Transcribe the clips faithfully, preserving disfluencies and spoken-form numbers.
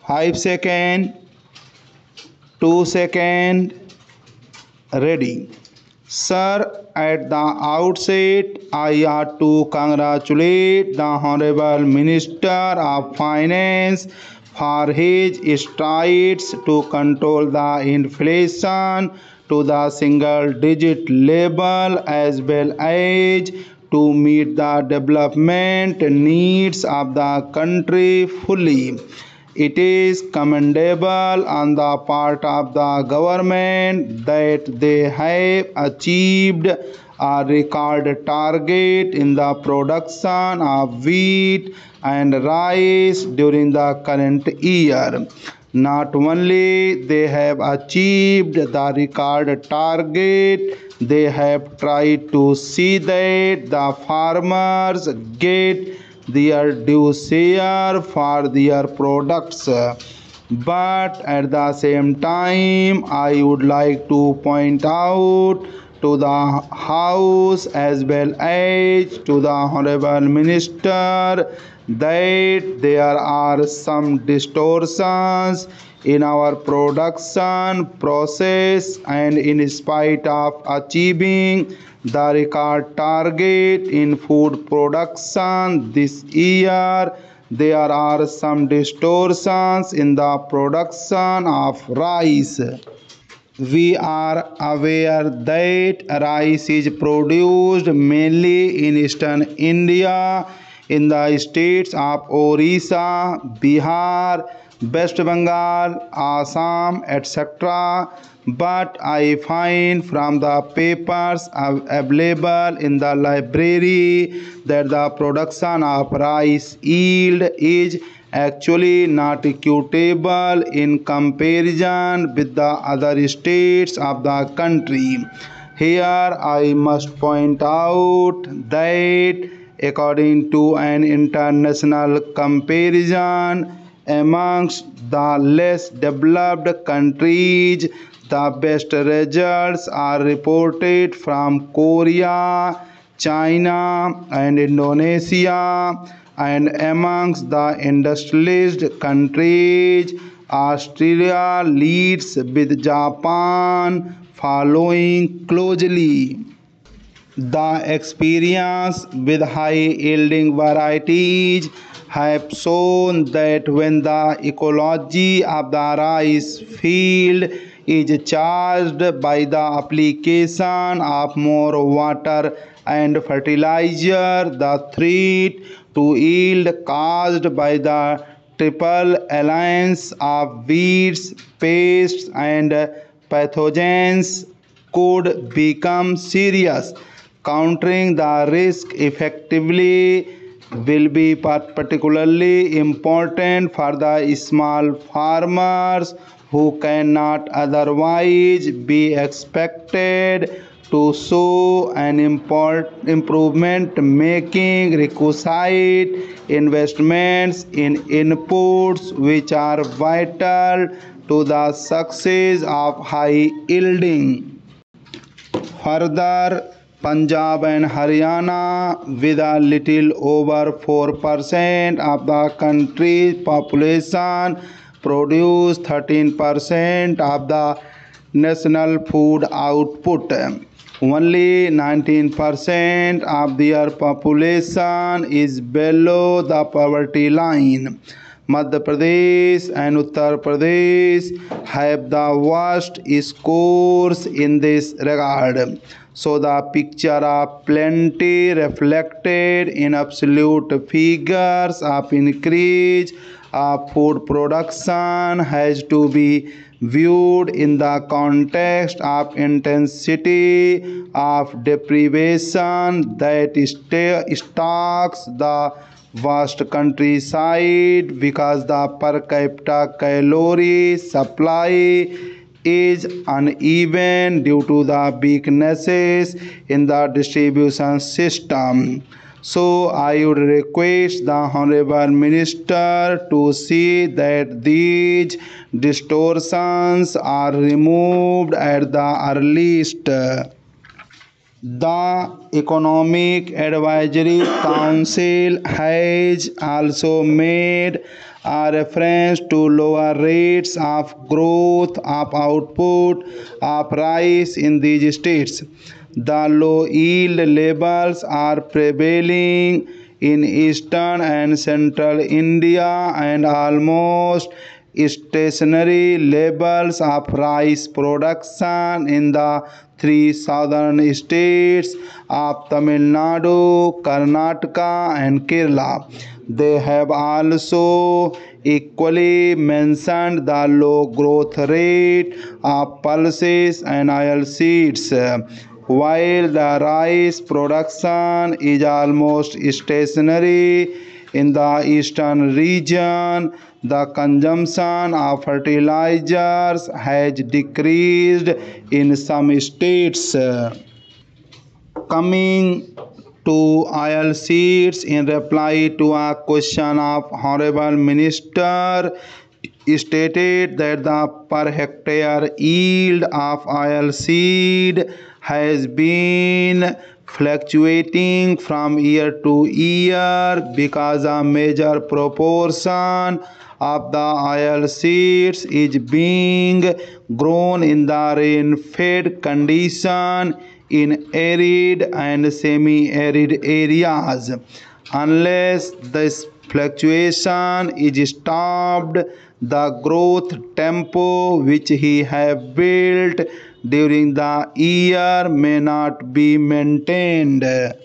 five second, two second, ready. Sir, at the outset, I have to congratulate the Honorable Minister of Finance for his strides to control the inflation to the single digit level as well as to meet the development needs of the country fully. It is commendable on the part of the government that they have achieved a record target in the production of wheat and rice during the current year. Not only they have achieved the record target, they have tried to see that the farmers get their due share for their products. But at the same time, I would like to point out to the House as well as to the Honorable Minister that there are some distortions in our production process, and in spite of achieving the record target in food production this year, there are some distortions in the production of rice. We are aware that rice is produced mainly in eastern India, in the states of Orissa, Bihar, West Bengal, Assam, et cetera. But I find from the papers available in the library that the production of rice yield is actually not equitable in comparison with the other states of the country. Here I must point out that according to an international comparison amongst the less developed countries, the best results are reported from Korea, China, and Indonesia, and amongst the industrialized countries, Australia leads with Japan following closely. The experience with high-yielding varieties have shown that when the ecology of the rice field is charged by the application of more water and fertilizer, the threat to yield caused by the triple alliance of weeds, pests, and pathogens could become serious. Countering the risk effectively will be particularly important for the small farmers who cannot otherwise be expected to show an import improvement, making requisite investments in inputs which are vital to the success of high yielding. Further, Punjab and Haryana, with a little over four percent of the country's population, produce thirteen percent of the national food output. Only nineteen percent of their population is below the poverty line. Madhya Pradesh and Uttar Pradesh have the worst scores in this regard. So the picture of plenty reflected in absolute figures of increase of food production has to be viewed in the context of intensity of deprivation that stalks the vast countryside, because the per capita calorie supply is uneven due to the weaknesses in the distribution system. So I would request the Honorable Minister to see that these distortions are removed at the earliest. The Economic Advisory Council has also made are reference to lower rates of growth of output of rice in these states. The low yield levels are prevailing in eastern and central India, and almost stationary levels of rice production in the three southern states of Tamil Nadu, Karnataka and Kerala. They have also equally mentioned the low growth rate of pulses and oilseeds. While the rice production is almost stationary in the eastern region, the consumption of fertilizers has decreased in some states. Coming to oilseeds, in reply to a question of Honorable Minister, stated that the per hectare yield of oilseed has been fluctuating from year to year because a major proportion of the oil seeds is being grown in the rain-fed condition in arid and semi-arid areas. Unless this fluctuation is stopped, the growth tempo which he have built during the year may not be maintained.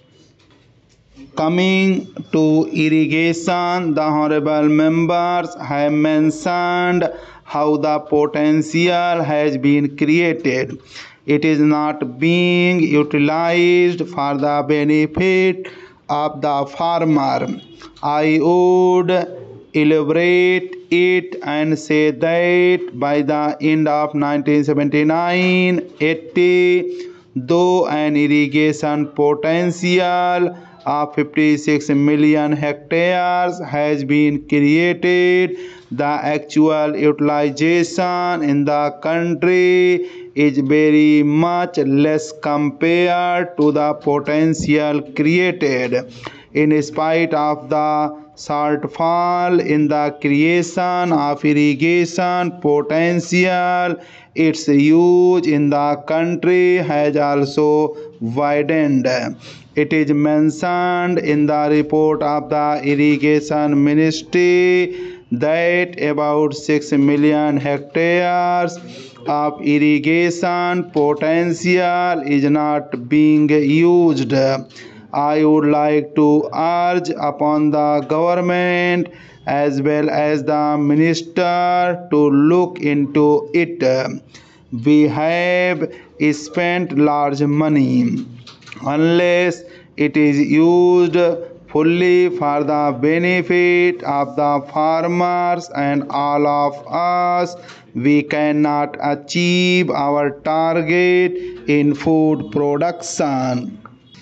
Coming to irrigation, the honorable members have mentioned how the potential has been created. It is not being utilized for the benefit of the farmer. I would elaborate it and say that by the end of nineteen seventy-nine eighty, though an irrigation potential of fifty-six million hectares has been created, the actual utilization in the country is very much less compared to the potential created. In spite of the shortfall in the creation of irrigation potential, its use in the country has also widened. It is mentioned in the report of the Irrigation Ministry that about six million hectares of irrigation potential is not being used. I would like to urge upon the government as well as the minister to look into it. We have spent large money. Unless it is used fully for the benefit of the farmers and all of us, we cannot achieve our target in food production.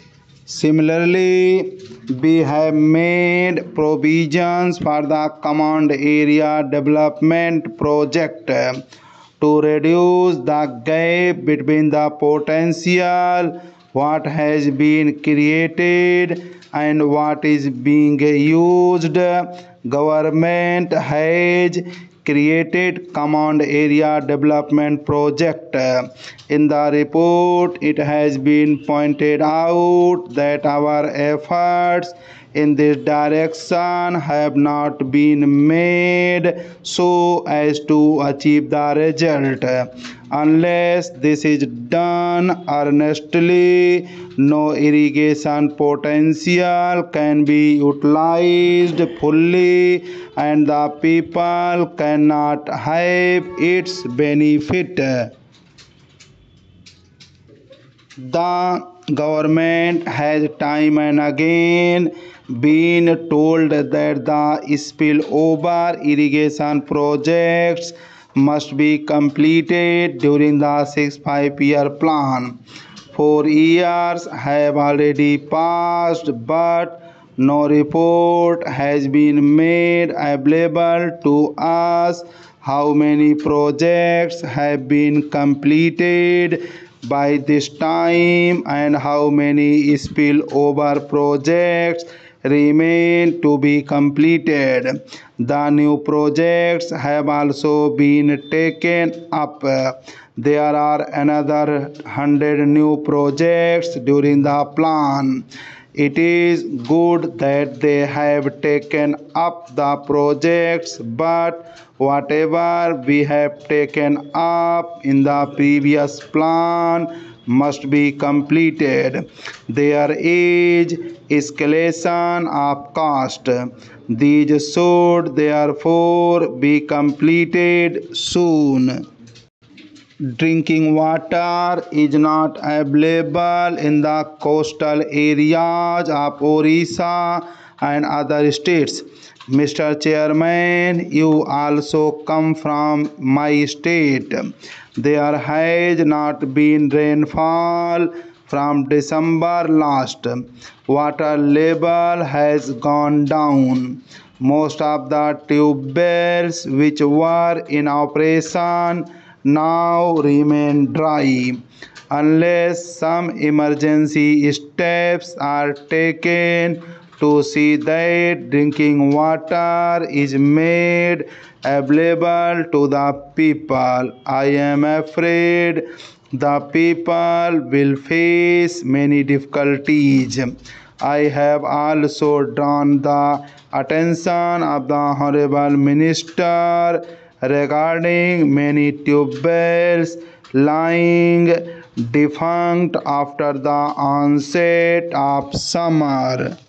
Similarly, we have made provisions for the Command Area Development Project to reduce the gap between the potential what has been created and what is being used. Government has created Command Area Development Project. In the report, it has been pointed out that our efforts in this direction have not been made so as to achieve the result. Unless this is done earnestly, no irrigation potential can be utilized fully and the people cannot have its benefit. The government has time and again been told that the spillover irrigation projects must be completed during the six five-year plan. Four years have already passed, but no report has been made available to us how many projects have been completed by this time and how many spillover projects remain to be completed. The new projects have also been taken up. There are another one hundred new projects during the plan. It is good that they have taken up the projects, but whatever we have taken up in the previous plan must be completed. There is escalation of cost. These should therefore be completed soon. Drinking water is not available in the coastal areas of Orissa and other states. Mister Chairman, you also come from my state. There has not been rainfall from December last. Water level has gone down. Most of the tube wells which were in operation now remain dry. Unless some emergency steps are taken to see that drinking water is made available to the people, I am afraid the people will face many difficulties. I have also drawn the attention of the Honorable Minister regarding many tube wells lying defunct after the onset of summer.